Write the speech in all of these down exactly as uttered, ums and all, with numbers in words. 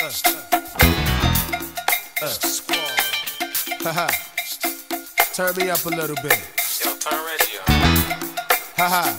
Haha. Turn me up a little bit. Yo, turn radio. Haha.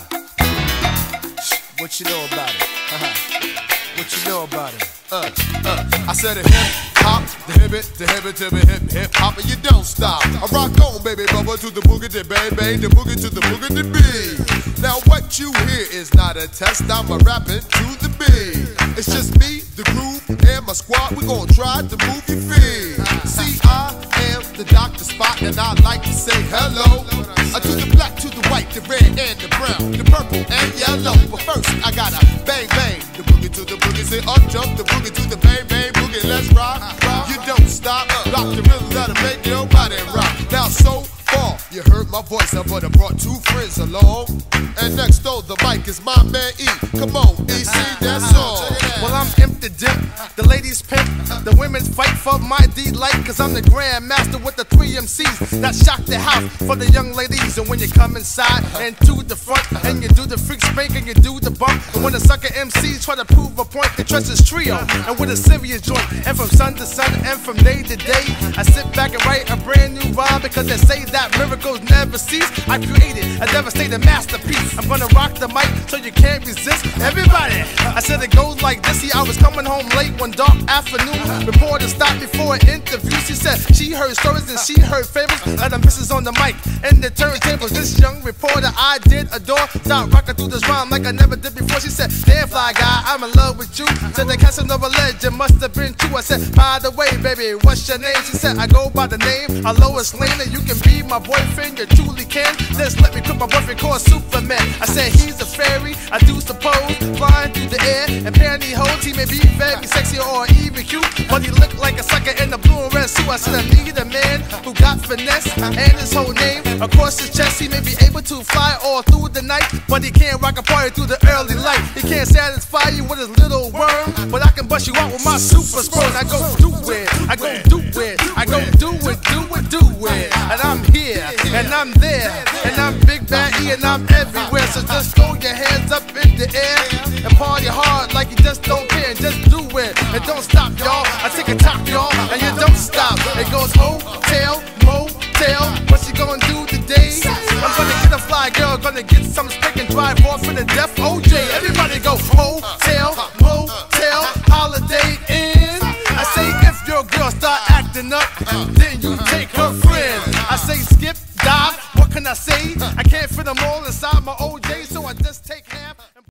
What you know about it? Haha. What you know about it? Uh, uh. I said a hip hop, the hip it, the hip it, to the hip hip hop, and you don't stop. I rock on, baby, bubba to the boogie, the bang bang, the boogie to the boogie, the beat. Now what you hear is not a test. I'm a rapping to the beat. It's just me, the groove, and my squad. We gon' try to move your feet. See, I am the Doctor Spot, and I like to say hello uh, to the black, to the white, the red, and the brown, the purple, and yellow. But first, I gotta bang bang, the boogie to the boogie, say up jump, the boogie to the bang bang boogie. Let's rock, rock. You don't stop, rock the rhythm that'll make your body rock. Now so far, you heard my voice, I but I brought two friends along. And next door, the mic is my man E. Come on, E, sing that song. Well, I'm empty dip, the ladies pimp, the women fight for my delight, cause I'm the grand master with the three M Cs that shock the house for the young ladies. And when you come inside and to the front, and you do the freak spank and you do the bump, and when the sucker M Cs try to prove a point, they trust this trio, and with a serious joint, and from sun to sun, and from day to day, I sit back and write a brand new rhyme, because they say that miracles never cease. I created a devastating masterpiece. I'm gonna rock the mic so you can't resist. Everybody, I said it goes like this. See, I was coming home late one dark afternoon. Reporter stopped me for an interview. She said she heard stories and she heard favors. And the missus on the mic and the turntables. This young reporter I did adore. Start rocking through this rhyme like I never did before. She said, damn fly guy, I'm in love with you. Said the Casanova legend must have been true. I said, by the way, baby, what's your name? She said, I go by the name of Lois Lane, and you can be my boyfriend, you truly can. Just let me put my boyfriend called Superman. I said he's a fairy, I do suppose, flying through the air and pantyhose. He may be very sexy or even cute, but he look like a sucker in a blue and red suit. I said I need a man who got finesse and his whole name across his chest. He may be able to fly all through the night, but he can't rock a party through the early light. He can't satisfy you with his little worm, but I can bust you out with my super sperm. I go do it, I go do it, I go do it, do it, do it. And I'm here, and I'm there, and I'm Big Bad E, and I'm everywhere. So just throw your hands up